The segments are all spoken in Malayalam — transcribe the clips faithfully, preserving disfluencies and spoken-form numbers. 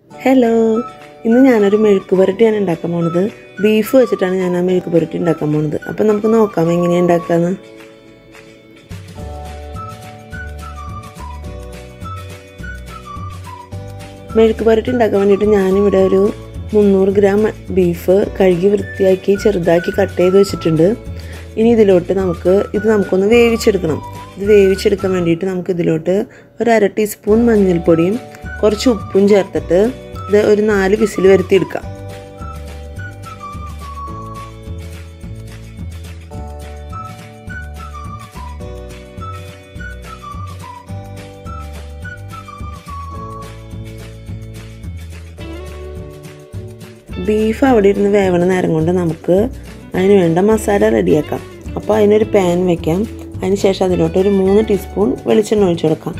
ഹലോ, ഇന്ന് ഞാനൊരു മെഴുക്കുപുരട്ടിയാണ് ഉണ്ടാക്കാൻ പോകുന്നത്. ബീഫ് വെച്ചിട്ടാണ് ഞാൻ ആ മെഴുക്കുപുരട്ടി ഉണ്ടാക്കാൻ പോകുന്നത്. അപ്പം നമുക്ക് നോക്കാം എങ്ങനെയാണ് ഉണ്ടാക്കാമെന്ന്. മെഴുക്കുപുരട്ടി ഉണ്ടാക്കാൻ വേണ്ടിയിട്ട് ഞാനിവിടെ ഒരു മുന്നൂറ് ഗ്രാം ബീഫ് കഴുകി വൃത്തിയാക്കി ചെറുതാക്കി കട്ട് ചെയ്ത് വെച്ചിട്ടുണ്ട്. ഇനി ഇതിലോട്ട് നമുക്ക് ഇത് നമുക്കൊന്ന് വേവിച്ചെടുക്കണം. ഇത് വേവിച്ചെടുക്കാൻ വേണ്ടിയിട്ട് നമുക്ക് ഇതിലോട്ട് ഒരു അര ടീസ്പൂൺ മഞ്ഞൾപ്പൊടിയും കുറച്ച് ഉപ്പും ചേർത്തിട്ട് ഇത് ഒരു നാല് വിസിൽ വരുത്തിയെടുക്കാം. ബീഫ് അവിടെ ഇരുന്ന് വേവണ നേരം കൊണ്ട് നമുക്ക് അതിന് വേണ്ട മസാല റെഡിയാക്കാം. അപ്പോൾ അതിനൊരു പാൻ വയ്ക്കാം. അതിന് ശേഷം അതിലോട്ട് ഒരു മൂന്ന് ടീസ്പൂൺ വെളിച്ചെണ്ണ ഒഴിച്ചു കൊടുക്കാം.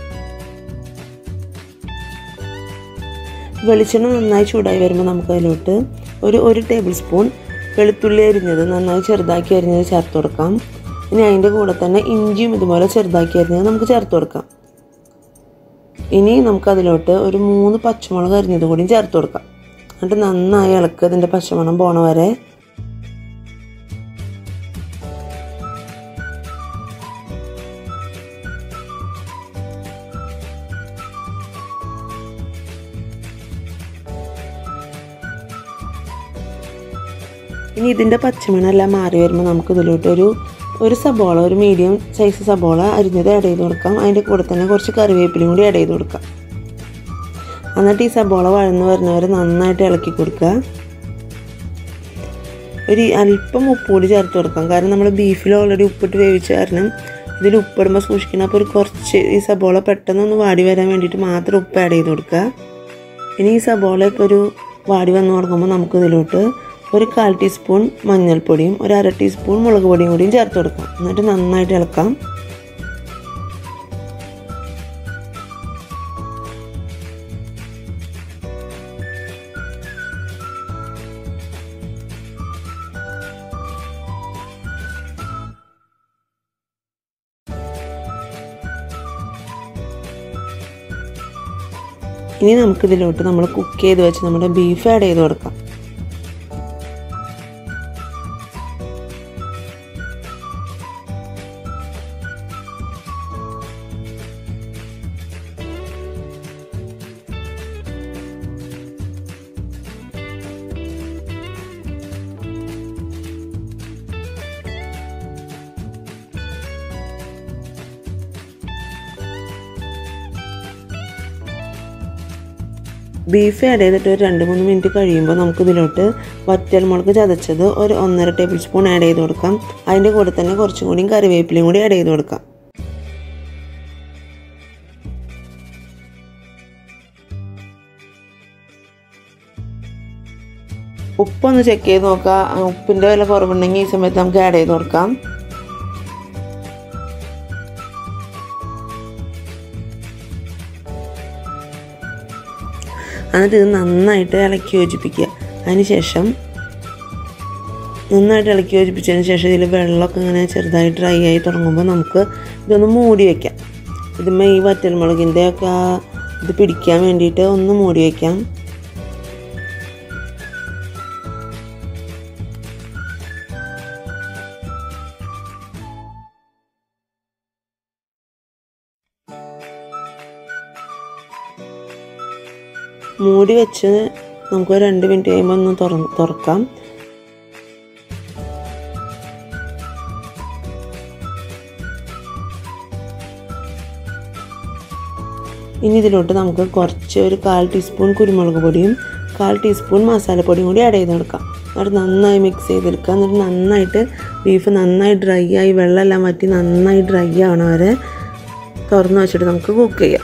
വെളിച്ചെണ്ണ നന്നായി ചൂടായി വരുമ്പോൾ നമുക്ക് അതിലോട്ട് ഒരു ഒരു ടേബിൾ സ്പൂൺ വെളുത്തുള്ളി അരിഞ്ഞത് നന്നായി ചെറുതാക്കി അരിഞ്ഞത് ചേർത്ത് കൊടുക്കാം. ഇനി അതിൻ്റെ കൂടെ തന്നെ ഇഞ്ചിയും ഇതുപോലെ ചെറുതാക്കി അരിഞ്ഞത് നമുക്ക് ചേർത്ത് കൊടുക്കാം. ഇനി നമുക്കതിലോട്ട് ഒരു മൂന്ന് പച്ചമുളക് അരിഞ്ഞത് കൂടിയും ചേർത്ത് കൊടുക്കാം. എന്നിട്ട് നന്നായി ഇളക്കുക, ഇതിൻ്റെ പച്ചമണം പോണ വരെ. ഇനി ഇതിൻ്റെ പച്ചമണമെല്ലാം മാറി വരുമ്പോൾ നമുക്ക് ഇതിലോട്ട് ഒരു ഒരു സബോള ഒരു മീഡിയം സൈസ് സബോള അരിഞ്ഞത് ആഡ് ചെയ്ത് കൊടുക്കാം. അതിൻ്റെ കൂടെ തന്നെ കുറച്ച് കറിവേപ്പിലയും കൂടി ആഡ് ചെയ്ത് കൊടുക്കാം. എന്നിട്ട് ഈ സബോള വഴന്ന് വരുന്നവരെ നന്നായിട്ട് ഇളക്കി കൊടുക്കുക. ഒരു അല്പം ഉപ്പ് കൂടി ചേർത്ത് കൊടുക്കാം. കാരണം നമ്മൾ ബീഫിൽ ഓൾറെഡി ഉപ്പിട്ട് വേവിച്ച കാരണം ഇതിൽ ഉപ്പിടുമ്പോൾ സൂക്ഷിക്കണം. അപ്പോൾ ഒരു കുറച്ച് ഈ സബോള പെട്ടെന്നൊന്ന് വാടി വരാൻ വേണ്ടിയിട്ട് മാത്രം ഉപ്പ് ആഡ് ചെയ്ത് കൊടുക്കുക. ഇനി ഈ സബോളയൊക്കെ ഒരു വാടി വന്ന് തുടങ്ങുമ്പോൾ നമുക്ക് ഇതിലോട്ട് ഒരു കാൽ ടീസ്പൂൺ മഞ്ഞൾപ്പൊടിയും ഒരു അര ടീസ്പൂൺ മുളക് പൊടിയും കൂടിയും ചേർത്ത് കൊടുക്കാം. എന്നിട്ട് നന്നായിട്ട് ഇളക്കാം. ഇനി നമുക്കിതിലോട്ട് നമ്മൾ കുക്ക് ചെയ്ത് വെച്ച് നമ്മുടെ ബീഫ് ആഡ് ചെയ്ത് കൊടുക്കാം. ബീഫ് ആഡ് ചെയ്തിട്ട് ഒരു രണ്ട് മൂന്ന് മിനിറ്റ് കഴിയുമ്പോൾ നമുക്കിതിലോട്ട് വറ്റൽമുളക് ചതച്ചത് ഒരു ഒന്നര ടേബിൾ സ്പൂൺ ആഡ് ചെയ്ത് കൊടുക്കാം. അതിൻ്റെ കൂടെ തന്നെ കുറച്ചും കൂടി കറിവേപ്പിലയും കൂടി ആഡ് ചെയ്ത് കൊടുക്കാം. ഉപ്പൊന്ന് ചെക്ക് ചെയ്ത് നോക്കാം. ഉപ്പിൻ്റെ വില കുറവുണ്ടെങ്കിൽ ഈ സമയത്ത് നമുക്ക് ആഡ് ചെയ്ത് കൊടുക്കാം. എന്നിട്ട് ഇത് നന്നായിട്ട് ഇളക്കി യോജിപ്പിക്കുക. അതിന് ശേഷം നന്നായിട്ട് ഇളക്കി യോജിപ്പിച്ചതിന് ശേഷം ഇതിൽ വെള്ളമൊക്കെ ഇങ്ങനെ ചെറുതായിട്ട് ഡ്രൈ ആയി തുടങ്ങുമ്പോൾ നമുക്ക് ഇതൊന്ന് മൂടി വയ്ക്കാം. ഇതുമ്മേ ഈ വറ്റൽമുളകിൻ്റെ ഒക്കെ ഇത് പിടിക്കാൻ വേണ്ടിയിട്ട് ഒന്ന് മൂടി വയ്ക്കാം. മൂടി വെച്ച് നമുക്ക് രണ്ട് മിനിറ്റ് കഴിയുമ്പോൾ ഒന്ന് തുറ തുറക്കാം. ഇനി ഇതിലോട്ട് നമുക്ക് കുറച്ച് ഒരു കാൽ ടീസ്പൂൺ കുരുമുളക് പൊടിയും കാൽ ടീസ്പൂൺ മസാലപ്പൊടിയും കൂടി ആഡ് ചെയ്ത് കൊടുക്കാം. എന്നിട്ട് നന്നായി മിക്സ് ചെയ്തെടുക്കുക. എന്നിട്ട് നന്നായിട്ട് ബീഫ് നന്നായി ഡ്രൈ ആയി വെള്ളമെല്ലാം വറ്റി നന്നായി ഡ്രൈ ആവണ വരെ തുറന്ന് വെച്ചിട്ട് നമുക്ക് കുക്ക് ചെയ്യാം.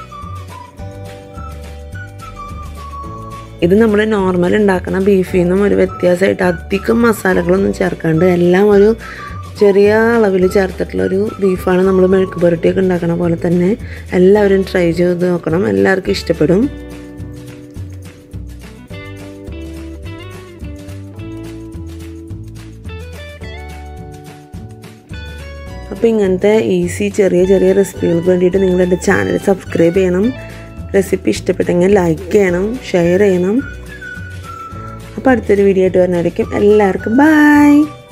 ഇത് നമ്മൾ നോർമൽ ഉണ്ടാക്കുന്ന ബീഫിൽ നിന്നും ഒരു വ്യത്യാസമായിട്ട് അധികം മസാലകളൊന്നും ചേർക്കാണ്ട് എല്ലാം ഒരു ചെറിയ അളവിൽ ചേർത്തിട്ടുള്ളൊരു ബീഫാണ് നമ്മൾ മെഴുക്ക് പുരട്ടിയൊക്കെ ഉണ്ടാക്കണ പോലെ തന്നെ. എല്ലാവരും ട്രൈ ചെയ്ത് നോക്കണം, എല്ലാവർക്കും ഇഷ്ടപ്പെടും. അപ്പോൾ ഇങ്ങനത്തെ ഈസി ചെറിയ ചെറിയ റെസിപ്പികൾക്ക് വേണ്ടിയിട്ട് നിങ്ങൾ എൻ്റെ ചാനൽ സബ്സ്ക്രൈബ് ചെയ്യണം. റെസിപ്പി ഇഷ്ടപ്പെട്ടെങ്കിൽ ലൈക്ക് ചെയ്യണം, ഷെയർ ചെയ്യണം. അപ്പോൾ അടുത്തൊരു വീഡിയോ ആയിട്ട് വരുന്നതായിരിക്കും. എല്ലാവർക്കും ബൈ.